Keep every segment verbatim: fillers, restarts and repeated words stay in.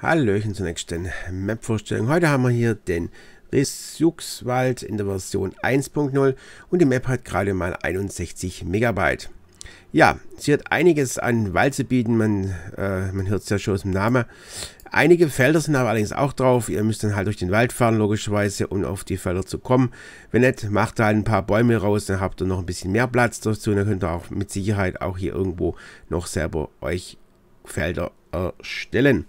Hallöchen zur nächsten Map-Vorstellung. Heute haben wir hier den Riss-Juxwald in der Version eins Punkt null und die Map hat gerade mal einundsechzig Megabyte. Ja, sie hat einiges an Wald zu bieten, man, äh, man hört es ja schon aus dem Namen. Einige Felder sind aber allerdings auch drauf. Ihr müsst dann halt durch den Wald fahren, logischerweise, um auf die Felder zu kommen. Wenn nicht, macht da halt ein paar Bäume raus, dann habt ihr noch ein bisschen mehr Platz dazu. Und dann könnt ihr auch mit Sicherheit auch hier irgendwo noch selber euch Felder erstellen.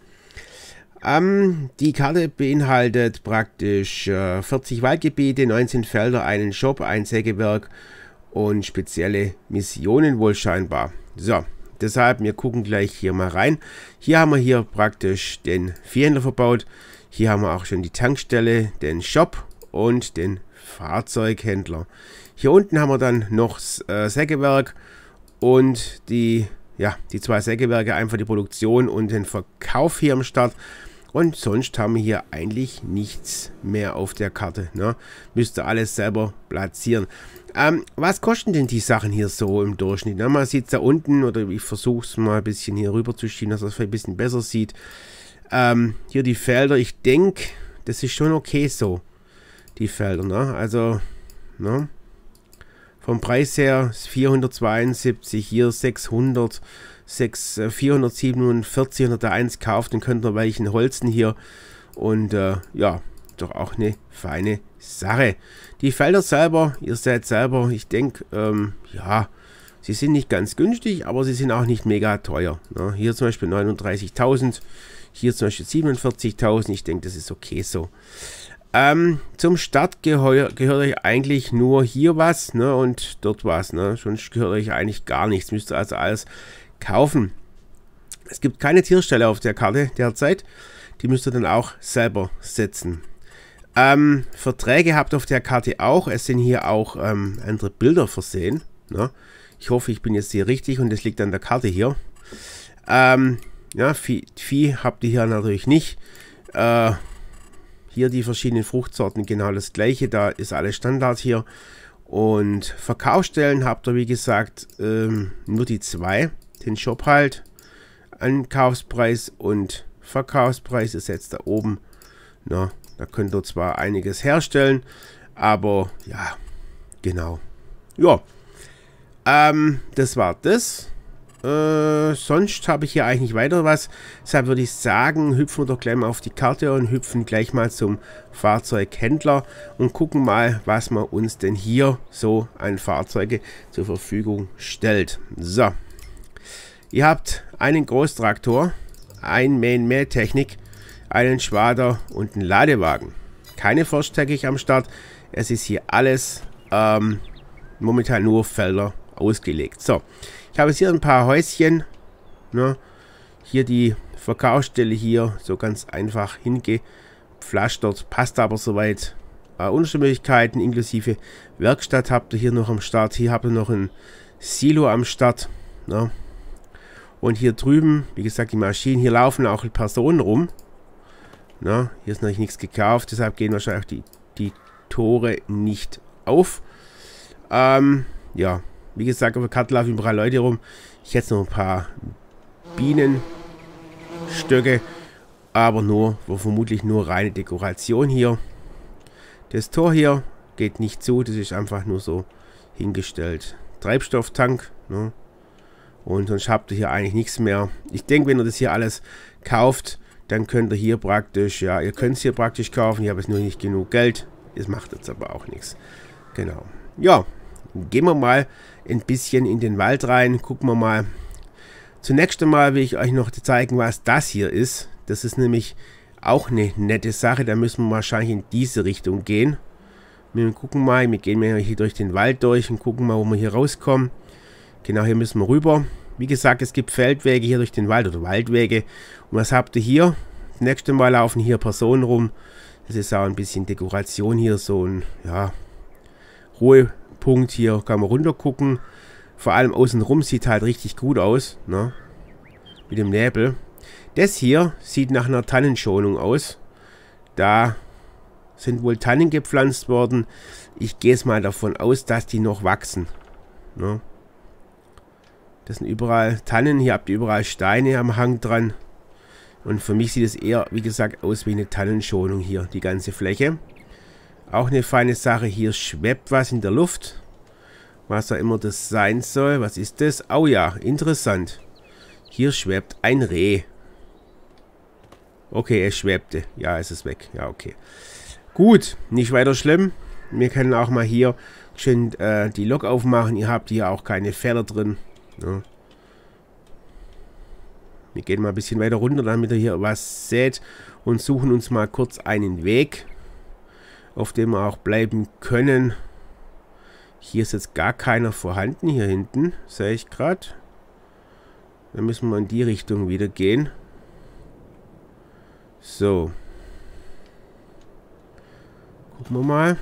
Ähm, die Karte beinhaltet praktisch äh, vierzig Waldgebiete, neunzehn Felder, einen Shop, ein Sägewerk und spezielle Missionen wohl scheinbar. So, deshalb, wir gucken gleich hier mal rein. Hier haben wir hier praktisch den Viehhändler verbaut. Hier haben wir auch schon die Tankstelle, den Shop und den Fahrzeughändler. Hier unten haben wir dann noch das äh, Sägewerk und die, ja, die zwei Sägewerke, einfach die Produktion und den Verkauf hier am Start. Und sonst haben wir hier eigentlich nichts mehr auf der Karte. Ne? Müsst ihr alles selber platzieren. Ähm, was kosten denn die Sachen hier so im Durchschnitt? Na, man sieht es da unten, oder ich versuche es mal ein bisschen hier rüber zu schieben, dass man es vielleicht ein bisschen besser sieht. Ähm, hier die Felder, ich denke, das ist schon okay so, die Felder. Ne? Also, ne? Vom Preis her vierhundertzweiundsiebzig, hier sechshundert. vierhundertsiebenundvierzig, wenn ihr da eins kauft, dann könnt ihr welchen holzen hier. Und äh, ja, doch auch eine feine Sache. Die Felder selber, ihr seht selber, ich denke, ähm, ja, sie sind nicht ganz günstig, aber sie sind auch nicht mega teuer. Ne? Hier zum Beispiel neununddreißigtausend, hier zum Beispiel siebenundvierzigtausend, ich denke, das ist okay so. Ähm, zum Start gehör, gehört euch eigentlich nur hier was, ne, und dort was, ne, sonst gehört euch eigentlich gar nichts, müsst ihr also alles kaufen. Es gibt keine Tierstelle auf der Karte derzeit, die müsst ihr dann auch selber setzen. Ähm, Verträge habt ihr auf der Karte auch, es sind hier auch ähm, andere Bilder versehen, ne. Ich hoffe, ich bin jetzt hier richtig und das liegt an der Karte hier. Ähm, ja, Vieh, Vieh habt ihr hier natürlich nicht. Äh, Hier die verschiedenen Fruchtsorten, genau das gleiche, da ist alles Standard hier. Und Verkaufsstellen habt ihr, wie gesagt, ähm, nur die zwei. Den Shop halt, Ankaufspreis und Verkaufspreis ist jetzt da oben. Na, da könnt ihr zwar einiges herstellen, aber ja, genau. Ja, ähm, das war das. Äh, sonst habe ich hier eigentlich nicht weiter was. Deshalb würde ich sagen, hüpfen wir doch gleich mal auf die Karte und hüpfen gleich mal zum Fahrzeughändler und gucken mal, was man uns denn hier so an Fahrzeuge zur Verfügung stellt. So, ihr habt einen Großtraktor, ein Mähen-Mähtechnik, einen Schwader und einen Ladewagen. Keine Forsttechnik am Start. Es ist hier alles ähm, momentan nur Felder ausgelegt. So, ich habe jetzt hier ein paar Häuschen, ne? Hier die Verkaufsstelle hier, so ganz einfach hingepflastert, passt aber soweit. Äh, Unterstellmöglichkeiten inklusive Werkstatt habt ihr hier noch am Start. Hier habt ihr noch ein Silo am Start, ne? Und hier drüben, wie gesagt, die Maschinen, hier laufen auch Personen rum. Ne? Hier ist noch nichts gekauft, deshalb gehen wahrscheinlich die, die Tore nicht auf. Ähm, ja. Wie gesagt, auf der Karte laufen überall Leute rum. Ich hätte noch ein paar Bienenstöcke, aber nur, wo vermutlich nur reine Dekoration hier. Das Tor hier geht nicht zu, das ist einfach nur so hingestellt. Treibstofftank, ne? Und sonst habt ihr hier eigentlich nichts mehr. Ich denke, wenn ihr das hier alles kauft, dann könnt ihr hier praktisch, ja, ihr könnt es hier praktisch kaufen. Ich habe jetzt nur nicht genug Geld. Das macht jetzt aber auch nichts. Genau. Ja. Gehen wir mal ein bisschen in den Wald rein, gucken wir mal. Zunächst einmal will ich euch noch zeigen, was das hier ist. Das ist nämlich auch eine nette Sache, da müssen wir wahrscheinlich in diese Richtung gehen. Wir gucken mal, wir gehen mal hier durch den Wald durch und gucken mal, wo wir hier rauskommen. Genau, hier müssen wir rüber. Wie gesagt, es gibt Feldwege hier durch den Wald oder Waldwege. Und was habt ihr hier? Das nächste Mal laufen hier Personen rum. Das ist auch ein bisschen Dekoration hier, so ein, ja, Ruhe. Punkt hier kann man runter gucken. Vor allem außenrum sieht halt richtig gut aus, ne? Mit dem Nebel. Das hier sieht nach einer Tannenschonung aus. Da sind wohl Tannen gepflanzt worden. Ich gehe es mal davon aus, dass die noch wachsen, ne? Das sind überall Tannen. Hier habt ihr überall Steine am Hang dran. Und für mich sieht es eher, wie gesagt, aus wie eine Tannenschonung hier, die ganze Fläche. Auch eine feine Sache, hier schwebt was in der Luft. Was auch immer das sein soll. Was ist das? Oh ja, interessant. Hier schwebt ein Reh. Okay, es schwebte. Ja, es ist weg. Ja, okay. Gut, nicht weiter schlimm. Wir können auch mal hier schön äh, die Lok aufmachen. Ihr habt hier auch keine Feder drin. Ja. Wir gehen mal ein bisschen weiter runter, damit ihr hier was seht. Und suchen uns mal kurz einen Weg, auf dem wir auch bleiben können. Hier ist jetzt gar keiner vorhanden, hier hinten, sehe ich gerade. Dann müssen wir in die Richtung wieder gehen. So. Gucken wir mal.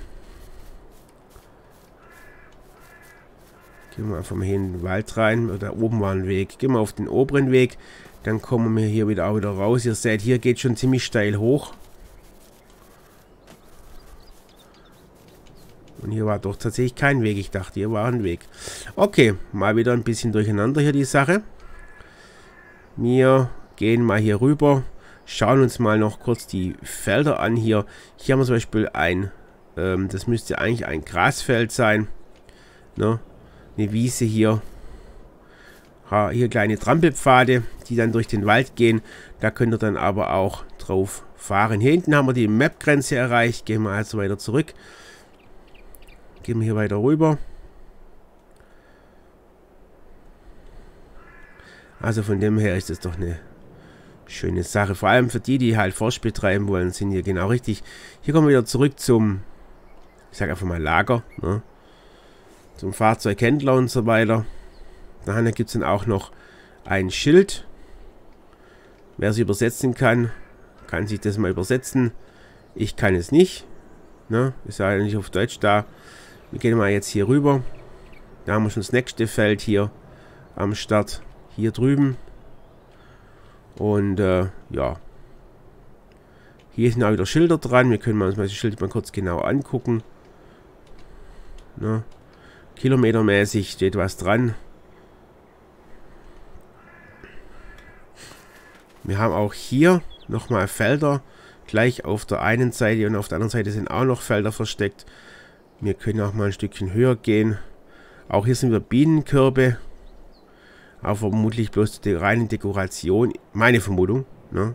Gehen wir einfach mal hier in den Wald rein. Da oben war ein Weg. Gehen wir auf den oberen Weg. Dann kommen wir hier wieder auch wieder raus. Ihr seht, hier geht schon ziemlich steil hoch. Und hier war doch tatsächlich kein Weg. Ich dachte, hier war ein Weg. Okay, mal wieder ein bisschen durcheinander hier die Sache. Wir gehen mal hier rüber. Schauen uns mal noch kurz die Felder an hier. Hier haben wir zum Beispiel ein, ähm, das müsste eigentlich ein Grasfeld sein. Ne? Eine Wiese hier. Ha, hier kleine Trampelpfade, die dann durch den Wald gehen. Da könnt ihr dann aber auch drauf fahren. Hier hinten haben wir die Map-Grenze erreicht. Gehen wir also weiter zurück. Gehen wir hier weiter rüber. Also von dem her ist es doch eine schöne Sache. Vor allem für die, die halt Forst betreiben wollen, sind hier genau richtig. Hier kommen wir wieder zurück zum, ich sage einfach mal Lager, ne? Zum Fahrzeughändler und so weiter. Dahinter gibt es dann auch noch ein Schild. Wer es übersetzen kann, kann sich das mal übersetzen. Ich kann es nicht. Ne? Ich sage nicht auf Deutsch da. Wir gehen mal jetzt hier rüber. Da haben wir schon das nächste Feld hier am Start. Hier drüben. Und äh, ja. Hier sind auch wieder Schilder dran. Wir können uns mal das Schild mal kurz genau angucken. Ne? Kilometermäßig steht was dran. Wir haben auch hier nochmal Felder. Gleich auf der einen Seite und auf der anderen Seite sind auch noch Felder versteckt. Wir können auch mal ein Stückchen höher gehen. Auch hier sind wir Bienenkörbe. Aber vermutlich bloß die reine Dekoration. Meine Vermutung. Ne?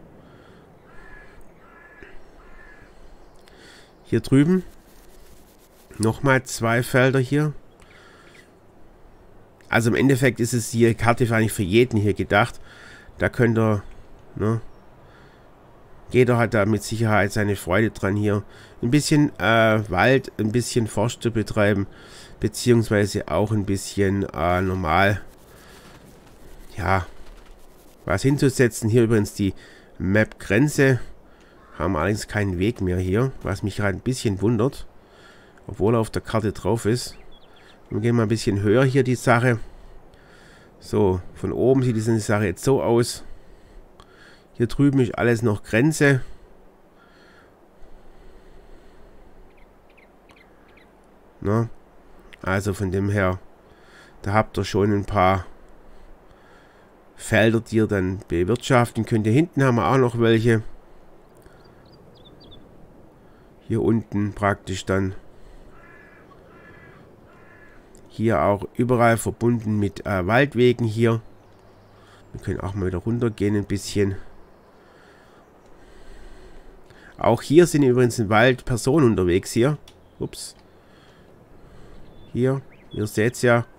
Hier drüben. Nochmal zwei Felder hier. Also im Endeffekt ist es hier, Karte war nicht für jeden hier gedacht. Da könnt ihr, ne? Jeder hat da mit Sicherheit seine Freude dran hier. Ein bisschen äh, Wald, ein bisschen Forst zu betreiben. Beziehungsweise auch ein bisschen äh, normal, ja, was hinzusetzen. Hier übrigens die Map-Grenze. Haben wir allerdings keinen Weg mehr hier, was mich gerade ein bisschen wundert. Obwohl er auf der Karte drauf ist. Wir gehen mal ein bisschen höher hier die Sache. So, von oben sieht diese Sache jetzt so aus. Hier drüben ist alles noch Grenze. Na, also von dem her, da habt ihr schon ein paar Felder, die ihr dann bewirtschaften könnt. Hier hinten haben wir auch noch welche. Hier unten praktisch dann. Hier auch überall verbunden mit äh, Waldwegen hier. Wir können auch mal wieder runtergehen ein bisschen. Auch hier sind übrigens im Wald Personen unterwegs hier. Ups. Hier, ihr seht es ja.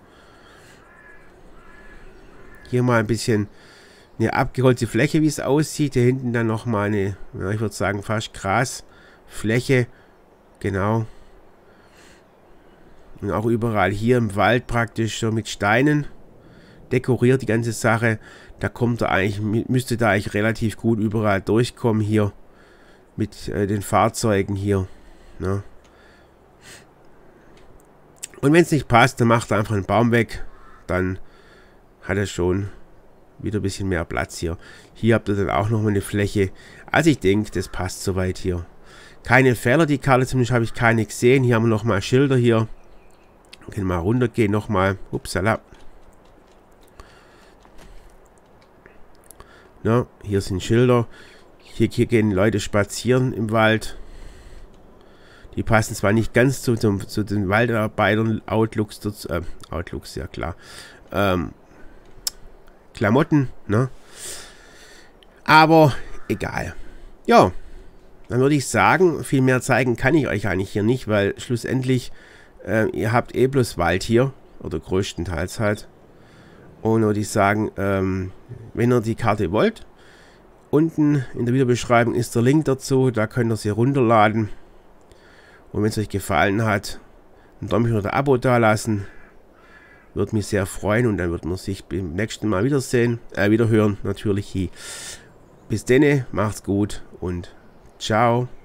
Hier mal ein bisschen eine abgeholzte Fläche, wie es aussieht. Hier hinten dann nochmal eine, ja, ich würde sagen fast Grasfläche. Genau. Und auch überall hier im Wald praktisch so mit Steinen dekoriert die ganze Sache. Da kommt er eigentlich, müsste da eigentlich relativ gut überall durchkommen hier mit äh, den Fahrzeugen hier. Ne? Und wenn es nicht passt, dann macht er einfach einen Baum weg. Dann hat er schon wieder ein bisschen mehr Platz hier. Hier habt ihr dann auch noch mal eine Fläche. Also ich denke, das passt soweit hier. Keine Fehler, die Karte, zumindest habe ich keine gesehen. Hier haben wir noch mal Schilder hier. Wir können mal runtergehen nochmal. Upsala. Ne? Hier sind Schilder. Hier, hier gehen Leute spazieren im Wald. Die passen zwar nicht ganz zu, zu, zu den Waldarbeitern, Outlooks, äh, Outlooks, ja klar. Ähm, Klamotten, ne? Aber egal. Ja, dann würde ich sagen, viel mehr zeigen kann ich euch eigentlich hier nicht, weil schlussendlich äh, ihr habt eh bloß Wald hier, oder größtenteils halt. Und würde ich sagen, ähm, wenn ihr die Karte wollt, unten in der Videobeschreibung ist der Link dazu, da könnt ihr sie runterladen. Und wenn es euch gefallen hat, ein Däumchen oder ein Abo da lassen. Würde mich sehr freuen und dann wird man sich beim nächsten Mal wiedersehen, äh, wiederhören, natürlich. Bis denne, macht's gut und ciao.